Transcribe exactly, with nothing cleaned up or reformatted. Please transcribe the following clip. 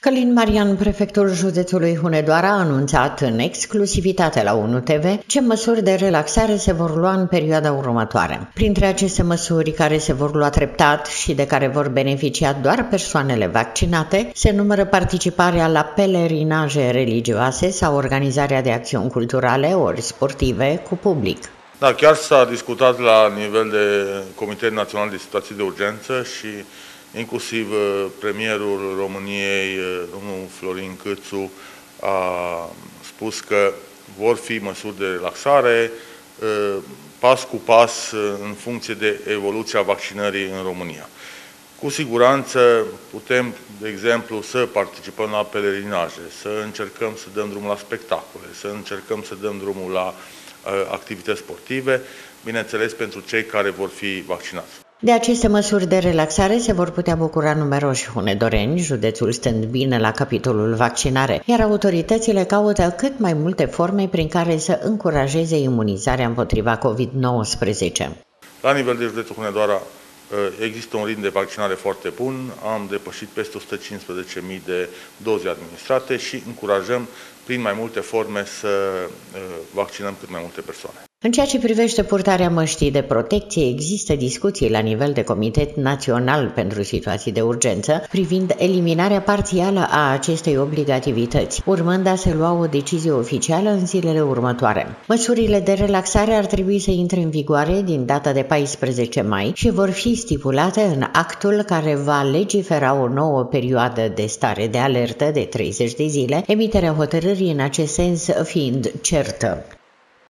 Călin Marian, prefectul județului Hunedoara, a anunțat în exclusivitate la unu T V ce măsuri de relaxare se vor lua în perioada următoare. Printre aceste măsuri care se vor lua treptat și de care vor beneficia doar persoanele vaccinate, se numără participarea la pelerinaje religioase sau organizarea de acțiuni culturale ori sportive cu public. Da, chiar s-a discutat la nivel de Comitet Național de Situații de Urgență și inclusiv premierul României, domnul Florin Câțu, a spus că vor fi măsuri de relaxare, pas cu pas, în funcție de evoluția vaccinării în România. Cu siguranță putem, de exemplu, să participăm la pelerinaje, să încercăm să dăm drumul la spectacole, să încercăm să dăm drumul la activități sportive, bineînțeles pentru cei care vor fi vaccinați. De aceste măsuri de relaxare se vor putea bucura numeroși hunedoreni, județul stând bine la capitolul vaccinare, iar autoritățile caută cât mai multe forme prin care să încurajeze imunizarea împotriva COVID nouăsprezece. La nivel de județul Hunedoara există un ritm de vaccinare foarte bun, am depășit peste o sută cincisprezece mii de doze administrate și încurajăm prin mai multe forme să vaccinăm cât mai multe persoane. În ceea ce privește purtarea măștii de protecție, există discuții la nivel de Comitet Național pentru Situații de Urgență privind eliminarea parțială a acestei obligativități, urmând a se lua o decizie oficială în zilele următoare. Măsurile de relaxare ar trebui să intre în vigoare din data de paisprezece mai și vor fi stipulate în actul care va legifera o nouă perioadă de stare de alertă de treizeci de zile, emiterea hotărârii în acest sens fiind certă.